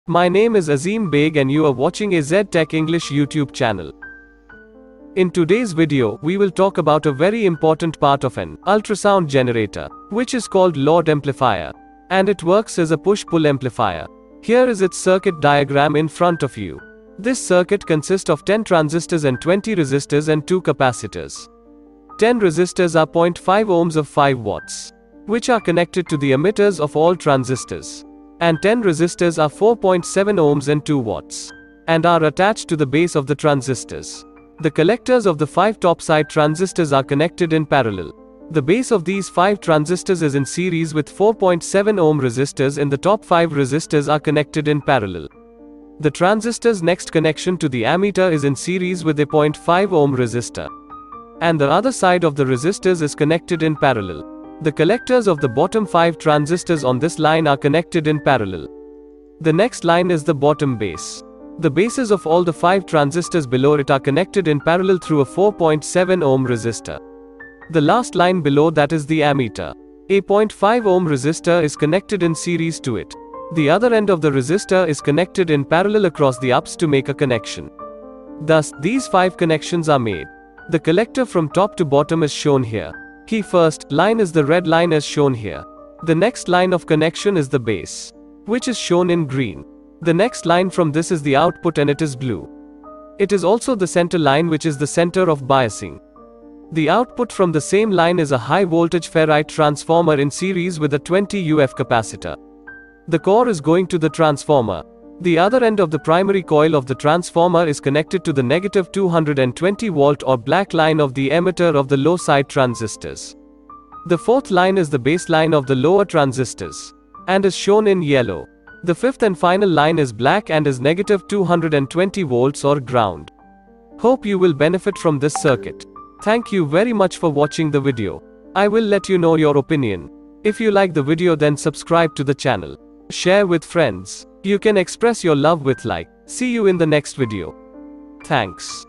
My name is Azim Beg and you are watching a Z-Tech English YouTube channel. In today's video, we will talk about a very important part of an ultrasound generator, which is called load amplifier. And it works as a push-pull amplifier. Here is its circuit diagram in front of you. This circuit consists of 10 transistors and 20 resistors and 2 capacitors. 10 resistors are 0.5 ohms of 5 watts, which are connected to the emitters of all transistors. And 10 resistors are 4.7 ohms and 2 watts, and are attached to the base of the transistors. The collectors of the 5 topside transistors are connected in parallel. The base of these 5 transistors is in series with 4.7 ohm resistors and the top 5 resistors are connected in parallel. The transistor's next connection to the ammeter is in series with a 0.5 ohm resistor. And the other side of the resistors is connected in parallel. The collectors of the bottom 5 transistors on this line are connected in parallel. The next line is the bottom base. The bases of all the 5 transistors below it are connected in parallel through a 4.7 ohm resistor. The last line below that is the ammeter. A 0.5 ohm resistor is connected in series to it. The other end of the resistor is connected in parallel across the ups to make a connection. Thus, these 5 connections are made. The collector from top to bottom is shown here. Key first line is the red line as shown here. The next line of connection is the base, which is shown in green. The next line from this is the output and it is blue. It is also the center line which is the center of biasing. The output from the same line is a high voltage ferrite transformer in series with a 20 UF capacitor. The core is going to the transformer. The other end of the primary coil of the transformer is connected to the negative 220 volt or black line of the emitter of the low side transistors. The fourth line is the base line of the lower transistors, and is shown in yellow. The fifth and final line is black and is negative 220 volts or ground. Hope you will benefit from this circuit. Thank you very much for watching the video. I will let you know your opinion. If you like the video, then subscribe to the channel. Share with friends. You can express your love with like. See you in the next video. Thanks.